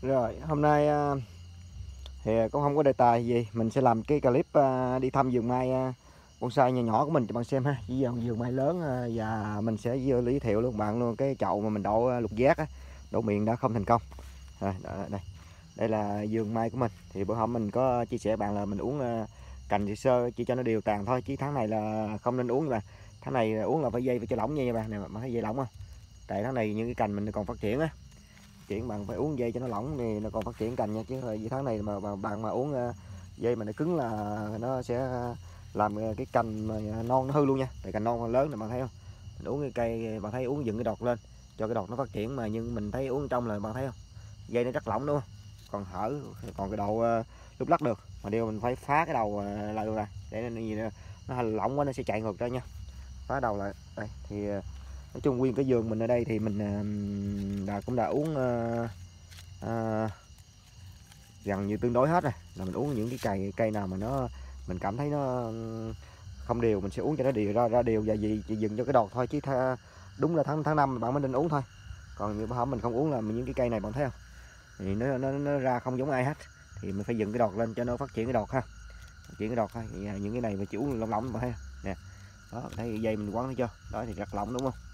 Rồi, hôm nay thì cũng không có đề tài gì, mình sẽ làm cái clip đi thăm vườn mai bonsai nhỏ nhỏ của mình cho bạn xem ha. Với vườn mai lớn và mình sẽ giới thiệu luôn bạn luôn cái chậu mà mình đậu lục giác á, đậu miệng đã không thành công. Rồi, đây. Đây là vườn mai của mình. Thì bữa hôm mình có chia sẻ bạn là mình uống cành thì sơ chỉ cho nó đều tàn thôi, chứ tháng này là không nên uống các bạn. Tháng này uống là phải dây phải cho lỏng nha bạn. Này mà thấy dây lỏng không? Tại tháng này những cái cành mình còn phát triển á, chuyển bạn phải uống dây cho nó lỏng thì nó còn phát triển cành nha, chứ vì tháng này mà bạn mà uống dây mà nó cứng là nó sẽ làm cái cành mà non nó hư luôn nha. Tại cành non lớn này bạn thấy không, mình uống cái cây bạn thấy uống dựng cái đọt lên cho cái đọt nó phát triển, mà nhưng mình thấy uống trong là bạn thấy không, dây nó rất lỏng đúng không, còn hở, còn cái độ lúc lắc được, mà điều mình phải phá cái đầu lại ra để nó gì nữa, nó lỏng quá nó sẽ chạy ngược ra nha, phá đầu lại đây. Thì nói chung nguyên cái vườn mình ở đây thì mình cũng đã uống gần như tương đối hết rồi, là mình uống những cái cây nào mà nó mình cảm thấy nó không đều mình sẽ uống cho nó đều ra đều, và gì chỉ dừng cho cái đọt thôi, chứ đúng là tháng 5 bạn mới nên uống thôi. Còn như hôm mình không uống là những cái cây này bạn thấy không, thì nó ra không giống ai hết, thì mình phải dừng cái đọt lên cho nó phát triển cái đọt ha, phát triển cái đọt thôi. Thì những cái này mình chỉ uống lỏng lỏng bạn thấy nè, đó thấy dây mình quấn thấy chưa, đó thì rất lỏng đúng không.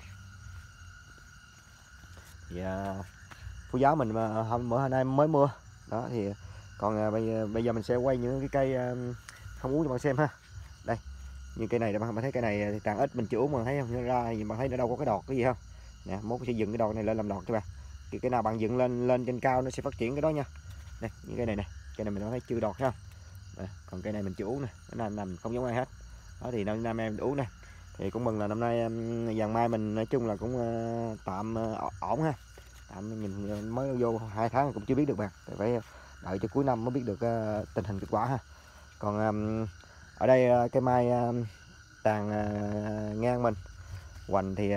Thì phú giáo mình mà hôm nay mới mưa đó, thì còn bây giờ mình sẽ quay những cái cây không uống cho bạn xem ha. Đây như cây này bạn thấy cây này thì tàn ít mình chưa uống, mà thấy không, nó ra thì bạn thấy nó đâu có cái đọt cái gì không nè, mốt sẽ dựng cái đọt này lên làm đọt cho bạn. Thì cái nào bạn dựng lên trên cao nó sẽ phát triển cái đó nha. Đây những cây này nè, cây này mình thấy chưa đọt thấy không. Đây, còn cây này mình chưa uống nè, nó nằm không giống ai hết đó. Thì năm em uống nè, thì cũng mừng là năm nay vàng mai mình nói chung là cũng tạm ổn ha. Tạm nhìn mới vô 2 tháng cũng chưa biết được bạn, phải đợi cho cuối năm mới biết được tình hình kết quả ha. Còn ở đây cây mai tàn ngang mình hoành thì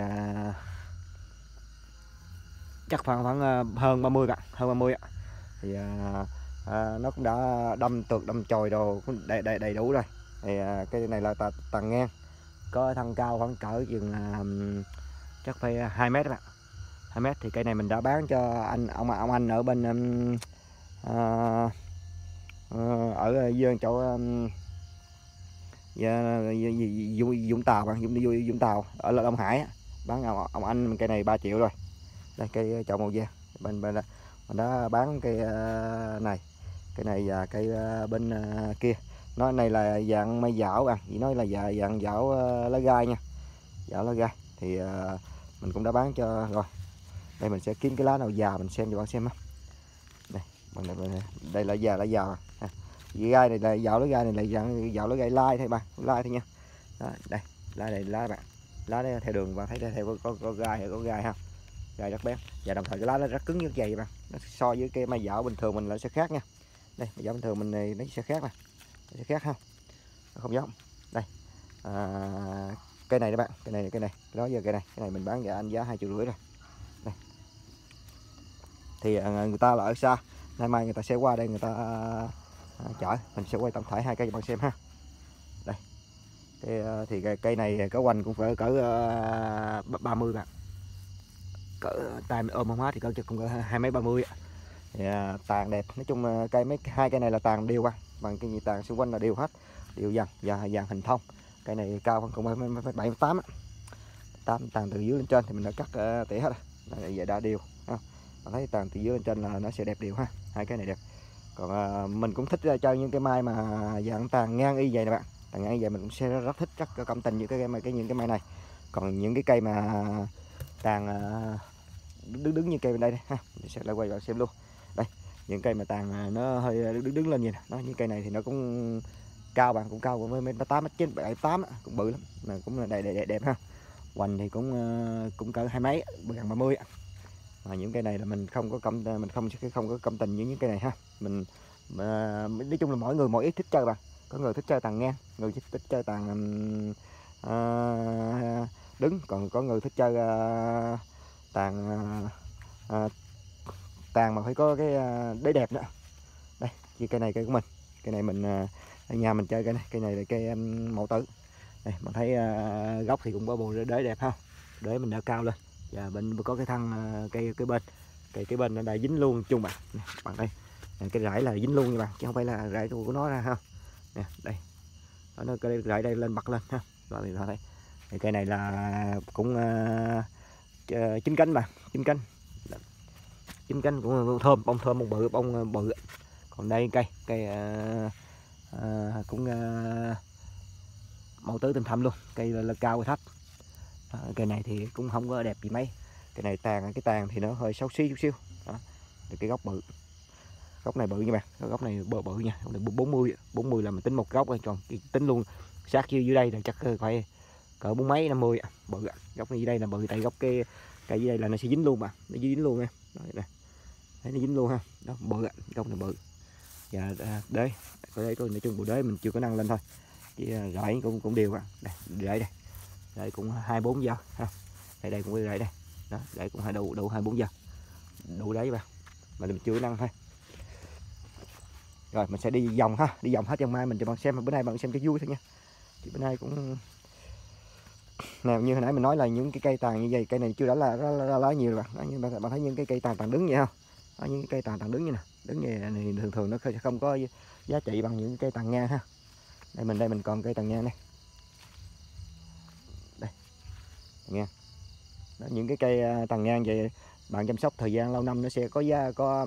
chắc khoảng hơn 30 bạn, hơn 30 ạ. Thì nó cũng đã đâm tược đâm chồi đồ cũng đầy đủ rồi. Thì cây này là tàn ngang, có thân cao khoảng cỡ chừng chắc phải 2 mét bạn, 2 mét. Thì cây này mình đã bán cho ông anh ở bên ở dưới chỗ Vũng Tàu bạn, Vũng Tàu ở Long Hải á, bán ông anh cây này 3 triệu rồi. Đây cây chậu màu vàng bên bên mình đã bán cây này, cây này và cây bên kia. Nó này là dạng mai dảo bạn, chỉ nói là dạng dảo lá gai nha, dảo lá gai. Thì mình cũng đã bán cho rồi. Đây mình sẽ kiếm cái lá nào già mình xem cho bạn xem á. Đây đây là già, lá già ha. Gai này là dạo lá gai này là dạng dạo lá gai lai thôi bạn, lai thôi nha. Đó, đây lá này lá bạn, lá này theo đường bạn thấy đây, theo có gai hay có gai ha, gai rất bén, và đồng thời cái lá nó rất cứng rất dày bạn, nó so với cái mai dạo bình thường mình là sẽ khác nha. Đây mai dạo bình thường mình này nó sẽ khác nè, nó sẽ khác không, nó không giống. Đây cây này các bạn, cây này đó, giờ cây này mình bán giá anh giá 2,5 triệu rồi. Đây thì người ta là ở xa, nay mai người ta sẽ qua đây người ta chở, mình sẽ quay tổng thể hai cây cho bạn xem ha. Đây thì cây này có hoành cũng phải cỡ 30 bạn, cỡ tay ôm không hết thì cũng cỡ 2 mấy 30. Thì tàn đẹp, nói chung cây hai cây này là tàn đều bằng cái gì tàn xung quanh là đều hết, đều dàn và dàn hình thông. Cây này cao hơn cũng 7 8 tàn từ dưới lên trên thì mình đã cắt tỉa hết rồi, vậy đã đều ha. Bạn thấy tàn từ dưới lên trên là nó sẽ đẹp đều ha, hai cái này đẹp. Còn mình cũng thích chơi những cái mai mà dạng tàn ngang y vậy nè bạn, tàn ngang y vậy mình cũng sẽ rất thích, rất cảm tình những những cái mai này. Còn những cái cây mà tàn đứng như cây bên đây ha, mình sẽ lại quay vào xem luôn. Đây những cây mà tàn nó hơi đứng lên như này, nó những cây này thì nó cũng cao bạn, cũng cao với mét 8 mét 9 7 8 cũng bự lắm, mà cũng là đẹp ha. Hoành thì cũng cỡ 2 mấy gần 30. Mà những cây này là mình không có cảm tình với những cây này ha. Mình nói chung là mỗi người mỗi ý thích chơi bạn, có người thích chơi tàn ngang, người thích chơi tàn đứng, còn có người thích chơi tàn tàn mà phải có cái đế đẹp nữa. Đây như cây này, cây của mình, cây này mình ở nhà mình chơi cây này là cây mẫu tử. Đây mình thấy gốc thì cũng có bộ đế đẹp ha, đế mình đã cao lên, và bên có cái thân cây bên cái bên nó đã dính luôn chung bạn đây. Cái rễ là dính luôn nha bạn, chứ không phải là rễ của nó ra ha. Nè đây, nó cái rễ đây lên bật lên ha. Rồi thì đây, thì cây này là cũng chín cánh mà, chín cánh cũng thơm, bông thơm, bông bự. Còn đây cây cũng màu tứ tinh thâm luôn, cây là cao và thấp. Cây này thì cũng không có đẹp gì mấy, cái này cái tàn thì nó hơi xấu xí chút xíu. Đó. Cái gốc bự, gốc này bự nha bạn, gốc này bự nha, gốc này 40 là mình tính một gốc thôi, còn tính luôn sát dưới đây là chắc phải cỡ 40 mấy 50 bự. Gốc này dưới đây là bự, tại gốc cây dưới đây là nó sẽ dính luôn mà, nó dính luôn nha. Đây, thấy nó dính luôn ha, đó bự, gốc này bự. Và đây tôi nói chung bộ đế mình chưa có nâng lên thôi, chỉ rễ cũng đều đây, đây cũng 2-4 giờ ha. Đây cũng rễ đây, đó đây cũng đủ 2-4 giờ, đủ đấy bạn, mà mình chưa nâng thôi. Rồi mình sẽ đi vòng ha, đi vòng hết trong mai mình cho bạn xem, bữa nay bạn xem cho vui thôi nha. Thì bữa nay cũng nào như hồi nãy mình nói là những cái cây tàn như vậy, cây này chưa đã là lá nhiều rồi bạn. Bạn thấy những cái cây tàn đứng vậy không? Đó, những cái cây tàn đứng như nè, đứng như này thường nó không có giá trị bằng những cây tàn ngang ha. Đây mình còn cây tàn ngang đây. Đây. Nha. Đó, những cái cây tàn ngang vậy bạn chăm sóc thời gian lâu năm nó sẽ có giá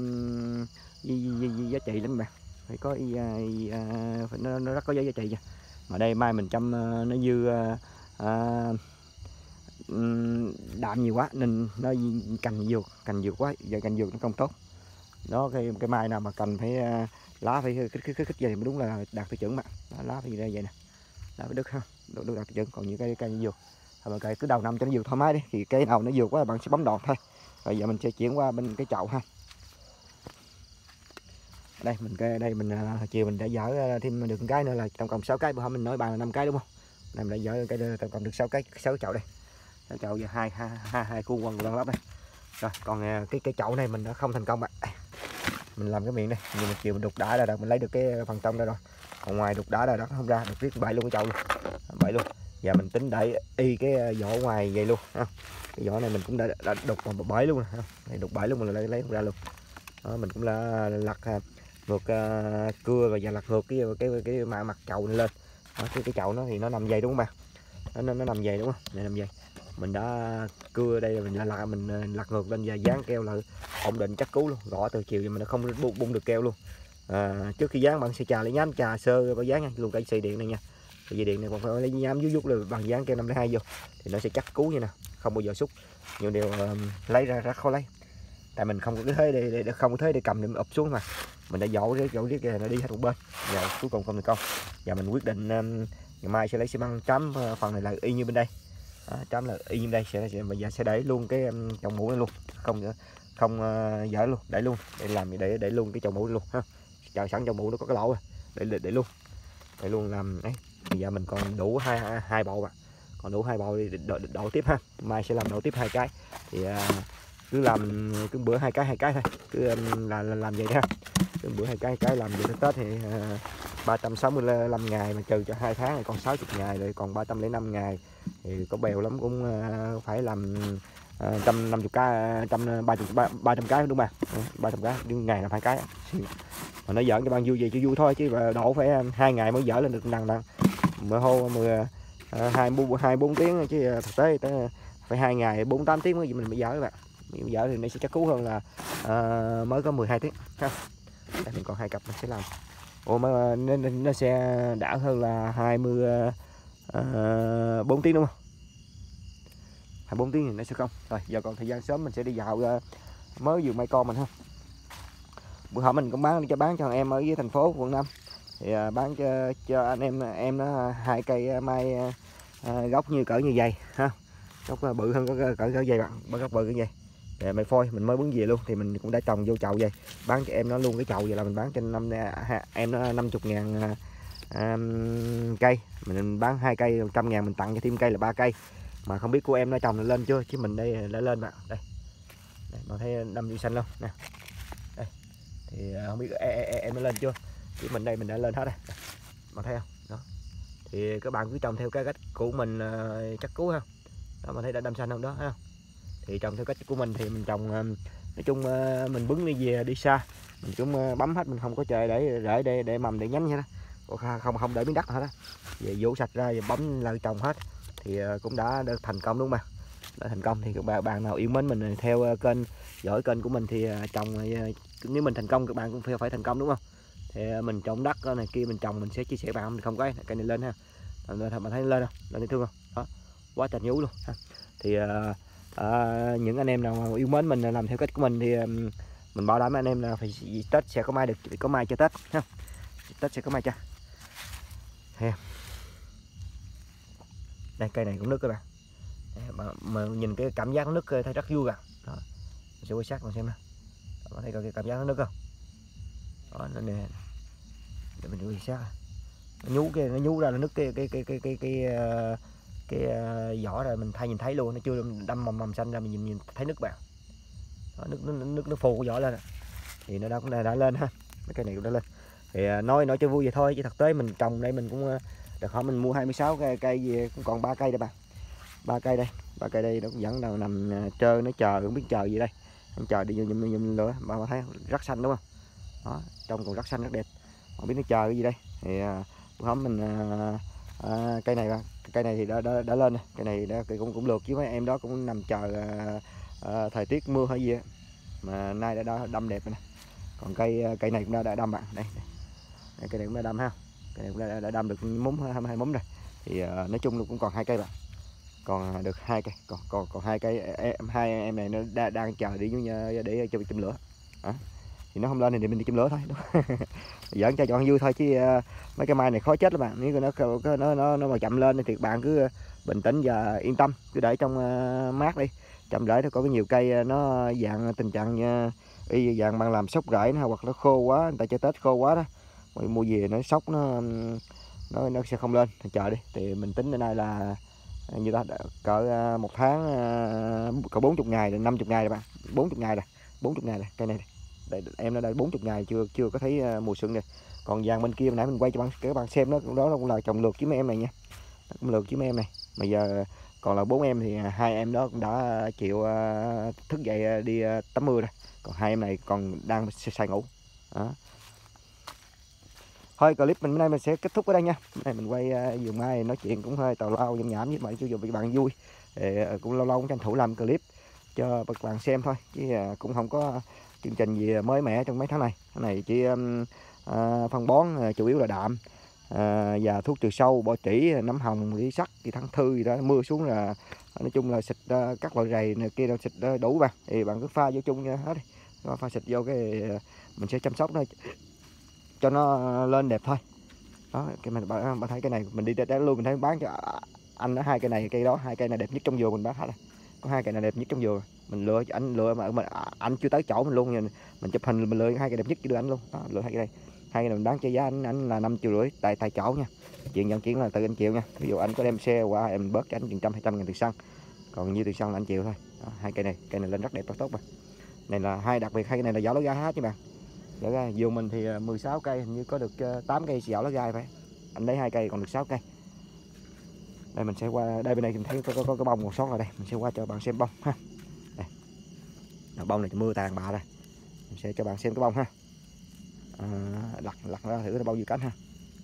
trị lắm bạn. Phải có nó rất có giá trị nha. Mà đây mai mình chăm nó dư đạm nhiều quá nên nó cành dược quá, giờ cành dược nó không tốt. Đó cái mai nào mà cành phải lá phải khích vậy mới đúng là đạt tiêu chuẩn mà. Đó, lá phải như đây vậy nè. Lá phải đứt ha, được đạt tiêu chuẩn. Còn những cây dược mà cây cứ đầu năm cho nó dược thoải mái đi, thì cây nào nó dược quá bạn sẽ bấm đọt thôi. Rồi giờ mình sẽ chuyển qua bên cái chậu ha. Đây mình chiều mình đã dỡ thêm được một cái nữa là tổng cộng 6 cái, bữa hôm mình nói bạn là 5 cái đúng không? Này mình đã dỡ cái tổng cộng được 6 cái, 6 chậu đây. 6 chậu và hai cu quần lắp đây. Rồi còn cái chậu này mình đã không thành công bạn. Mình làm cái miệng đây, nhưng mà chiều mình đục đá ra rồi, mình lấy được cái phần trong đây rồi. Còn ngoài đục đá ra đó không ra, được riết bậy luôn cái chậu luôn. Bậy luôn. Giờ mình tính để y cái vỏ ngoài vậy luôn ha. Cái vỏ này mình cũng đã đục bằng bẫy luôn ha. Này đục bẫy luôn mình lấy không ra luôn. Đó, mình cũng là lật ngược cưa rồi và lật ngược cái mặt chậu này lên. Đó, cái chậu nó thì nó nằm dày đúng không bạn? Nó nằm dày đúng không? Này nằm dày. Mình đã cưa đây mình lật ngược lên và dán keo là ổn định chắc cú luôn, gõ từ chiều mà nó không bung được keo luôn. Trước khi dán bạn sẽ chà lấy nhám trà sơ và dán luôn cái dây điện này nha. Cái dây điện này còn phải lấy nhám vuốt là bằng dán keo 502 vô thì nó sẽ chắc cú như nè, không bao giờ xúc. Nhiều điều lấy ra rất khó lấy, tại mình không có cái thế để không có thế để cầm để ụp xuống mà mình đã dỗ riết nó đi hết một bên. Giờ cuối cùng không thành công. Giờ mình quyết định ngày mai sẽ lấy xi măng chấm phần này là y như bên đây. Đó, chấm là y như đây bây giờ sẽ để luôn cái chậu mũ này luôn, không dở luôn, để luôn để làm để luôn cái chậu mũ luôn ha. Chờ sẵn chậu mũ nó có cái lỗ rồi để luôn làm ấy. Bây giờ mình còn đủ hai bộ mà, còn đủ 2 bộ thì đổ tiếp ha. Mai sẽ làm đổ tiếp 2 cái thì cứ làm cứ bữa 2 cái thôi, cứ làm vậy ha. Cứ bữa 2 cái làm vậy tới Tết thì 365 ngày mà trừ cho 2 tháng thì còn 60 ngày rồi, còn 305 ngày thì có bèo lắm cũng phải làm 150 cái, 300 cái đúng không bạn? 300 cái nhưng ngày là phải cái mà nó giỡn cho bạn vui gì chứ vui thôi, chứ đổ phải 2 ngày mới dở lên được đằng mà hô 24 tiếng chứ thực tế phải 2 ngày 48 tiếng mới mình mới dở các bạn. Mình dở thì nó sẽ chắc cú hơn là mới có 12 tiếng ha. Đây mình còn 2 cặp mình sẽ làm. Mà nên nó sẽ đã hơn là 24 tiếng đúng không? 24 tiếng thì nó sẽ không. Rồi giờ còn thời gian sớm mình sẽ đi dạo mới vườn mai con mình ha. Bữa hôm mình cũng bán cho em ở dưới thành phố quận 5 thì bán cho anh em nó 2 cây mai gốc như cỡ như vậy ha. Gốc bự hơn cỡ vậy bạn, gốc bự như vậy. Để mai phôi mình mới bứng về luôn thì mình cũng đã trồng vô chậu vậy, bán cho em nó luôn cái chậu vậy là mình bán cho em nó 50.000 cây, mình bán 2 cây 100.000, mình tặng cho thêm cây là 3 cây. Mà không biết của em nó trồng lên chưa chứ mình đây đã lên bạn. Đây bạn thấy đâm như xanh không nè. Đây thì không biết em nó lên chưa chứ mình đây mình đã lên hết rồi, bạn thấy không? Đó thì các bạn cứ trồng theo cái cách của mình chắc cú ha. Đó mình thấy đã đâm xanh không đó ha. Thì trồng theo cách của mình thì mình trồng nói chung mình bứng đi về đi xa mình cũng bấm hết, mình không có chờ để mầm để nhánh vậy đó, không để miếng đất hết đó. Về vụ sạch ra và bấm lại trồng hết thì cũng đã thành công đúng không bạn? Đã thành công thì các bạn nào yêu mến mình theo kênh, dõi kênh của mình thì trồng nếu mình thành công các bạn cũng phải thành công đúng không? Thì mình trồng đất này kia mình trồng mình sẽ chia sẻ bạn, mình không có cây này lên ha, bạn thấy lên không, lên thấy thương không đó, quá trời nhú luôn ha. Thì những anh em nào yêu mến mình làm theo cách của mình thì mình bảo đảm anh em là phải Tết sẽ có mai, được có mai cho Tết ha, Tết sẽ có mai cho. Đây cây này cũng nứt các bạn, mà nhìn cái cảm giác nó nứt thấy rất vui cả. Đó. Mình sẽ quay sát bạn xem nè, có thấy cái cảm giác nó nứt không? Đó, nó nè, để mình quay sát nó nhú ra, nó nứt cái vỏ rồi mình nhìn thấy luôn, nó chưa đâm mầm xanh ra, mình nhìn thấy nứt bạn. Đó, nước phù cái vỏ lên thì nó đã lên ha, mấy cây này cũng đã lên. Thì nói cho vui vậy thôi chứ thực tế mình trồng đây mình cũng được hỏi mình mua 26 cây gì cũng còn 3 cây đây bạn, 3 cây đây nó cũng vẫn nào nằm trơ, nó chờ không biết chờ gì đây, không chờ đi nhum lửa mà thấy rất xanh đúng không? Đó, trông còn rất xanh rất đẹp, không biết nó chờ cái gì đây. Thì bữa hôm mình cây này bạn, cây này thì đã lên rồi. Cây này cũng lượt với mấy em đó cũng nằm chờ thời tiết mưa hay gì á, mà nay đã đâm đẹp rồi nè. Còn cây này cũng đã đâm bạn, đây cây này cũng đã đâm ha, cây này cũng đã đâm được hai múm rồi. Thì nói chung là cũng còn 2 cây bạn, còn được 2 cây, còn 2 cây hai em này nó đang chờ đi để cho châm lửa. Đó. Thì nó không lên thì mình đi châm lửa thôi. Giỡn cho chọn vui thôi chứ mấy cái mai này khó chết lắm bạn, nếu nó mà chậm lên thì bạn cứ bình tĩnh và yên tâm, cứ để trong mát đi, chậm rãi nó có nhiều cây nó dạng tình trạng y dạng bạn làm sốc rễ nó hoặc nó khô quá, người ta chơi Tết khô quá đó, rồi mua về nó sốc nó sẽ không lên, thì chờ đi. Thì mình tính đến nay là như ta cỡ 1 tháng cỡ 40 ngày rồi, 50 ngày rồi bạn, 40 ngày rồi, 40 ngày rồi cây này. Đây, em nó đã 40 ngày chưa có thấy mùa xuân này. Còn vàng bên kia nãy mình quay cho các bạn xem đó cũng là trồng lượt với mấy em này nha, cũng lượt với mấy em này. Mà giờ còn là 4 em thì 2 em đó cũng đã chịu thức dậy đi tắm mưa rồi, còn 2 em này còn đang say ngủ. Đó. Thôi clip mình bữa nay mình sẽ kết thúc ở đây nha. Bữa nay mình quay vườn mai nói chuyện cũng hơi tào lao nhảm nhảm với bạn cho các bạn vui. Cũng lâu lâu cũng tranh thủ làm clip cho các bạn xem thôi, chứ cũng không có chương trình gì mới mẻ trong mấy tháng này. Cái này chỉ phân bón chủ yếu là đạm và thuốc trừ sâu, bỏ trĩ, nấm hồng, lý sắt, tháng thư gì đó, mưa xuống là nói chung là xịt các loại rầy này kia xịt đủ bạn. Thì bạn cứ pha vô chung nha hết đi, pha xịt vô cái mình sẽ chăm sóc nó cho nó lên đẹp thôi. Đó, cái mình bạn thấy cái này mình đi đá luôn mình thấy bán cho anh đó, 2 cây này cây đó, 2 cây này đẹp nhất trong vườn mình bán hết rồi. Có 2 cây này đẹp nhất trong vườn, mình lựa anh lựa mà anh chưa tới chỗ mình luôn, mình chụp hình mình lựa 2 cây đẹp nhất cho đưa anh luôn. Đó, lựa 2 cây này, 2 cây này mình bán cho giá anh là 5,5 triệu tại chỗ nha, chuyện vận chuyển là tự anh chịu nha. Ví dụ anh có đem xe qua em bớt cho anh 100-200 ngàn tiền xăng, còn như tiền xăng là anh chịu thôi. Đó, 2 cây này lên rất đẹp, rất tốt mà. Này là đặc biệt 2 cây này là vỏ lá gai hết chứ bạn. Dạ ra vườn mình thì 16 cây hình như có được 8 cây vỏ lá gai phải. Anh lấy 2 cây còn được 6 cây. Đây mình sẽ qua đây, bên này mình thấy có cái bông còn sót lại đây, mình sẽ qua cho bạn xem bông ha. Đây. Bông này mưa tàn bạ rồi. Mình sẽ cho bạn xem cái bông ha. Lật ra thử nó bao nhiêu cánh ha.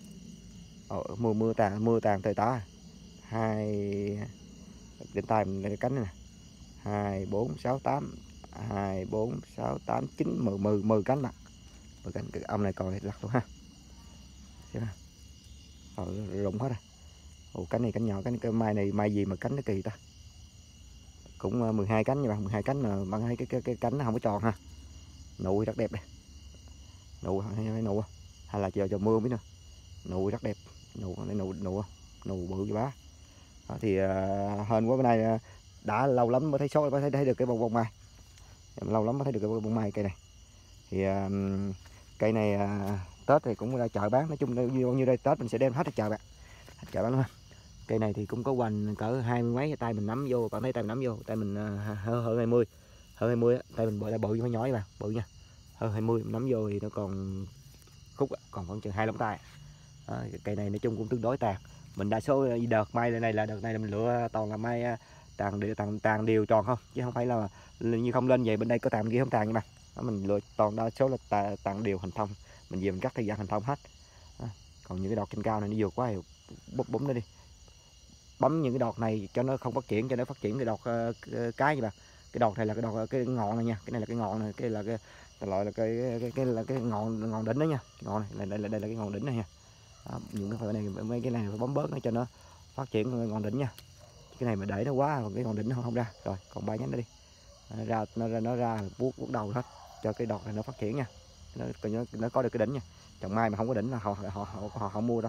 Mưa tàn tơi tả. 2 trên tay mình cái cánh này nè. 2 4 6 8 2 4 6 8 9 10 cánh bạn. 10 cánh, cái ông này còn lật luôn ha. Xem ha. Rụng hết rồi. Ồ, cánh này cánh nhỏ, cái mai này mai gì mà cánh nó kỳ ta. Cũng 12 cánh nha bạn, 12 cánh mà bạn thấy cái cánh nó không có tròn ha. Nụ rất đẹp đây. Nụ hay nụ hay là chờ mưa biết nữa. Nụ rất đẹp. Nụ bự như bá. Đó, thì hên quá, bữa nay đã lâu lắm mới thấy được cái bông mai. Lâu lắm mới thấy được cái bông mai cây này. Thì cây này Tết thì cũng ra chợ bán, nói chung bao nhiêu đây Tết mình sẽ đem hết ra chợ bạn. Chợ bán luôn ha. Cây này thì cũng có hoành cỡ 20 mấy, tay mình nắm vô, bạn thấy tay mình nắm vô, tay mình hơn 20. Hơn 20 á, tay mình bự chứ không nhỏ bạn, bự nha. Hơn 20 nắm vô thì nó còn khúc còn khoảng chừng 2 lóng tay. Đó, cây này nói chung cũng tương đối tàn. Mình đa số đợt mai này là mình lựa toàn là mai tàn đều tròn không, chứ không phải là như không lên vậy bên đây có tàn kia không tàn nha bạn. Đó, mình lựa toàn đa số là tàn đều hình thông, mình về mình cắt thời gian hình thông hết. Đó. Còn những cái đọt trên cao này nó vượt quá thì bấm nó đi, bấm những cái đọt này cho nó không phát triển, cho nó phát triển cái đọt cái như bạn. Cái đọt này là cái đọt cái ngọn này nha, cái này là cái ngọn này, cái là cái loại là cái ngọn đỉnh đó nha, ngọn này đây là cái ngọn đỉnh này nha. Đó, những cái phần này mấy cái này phải bấm bớt nó cho nó phát triển ngọn đỉnh nha. Cái này mà để nó quá còn cái ngọn đỉnh nó không ra. Rồi còn 3 nhánh nó đi, nó ra vuốt đầu hết cho cái đọt này nó phát triển nha, nó có được cái đỉnh nha. Trồng mai mà không có đỉnh là họ không mua đó.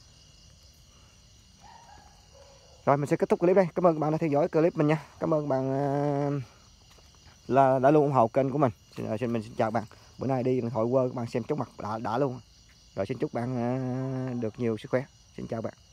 Rồi mình sẽ kết thúc clip đây. Cảm ơn các bạn đã theo dõi clip mình nha. Cảm ơn bạn là đã luôn ủng hộ kênh của mình. Mình xin chào bạn. Bữa nay đi điện thoại quơ các bạn xem chóng mặt đã luôn. Rồi xin chúc bạn được nhiều sức khỏe. Xin chào bạn.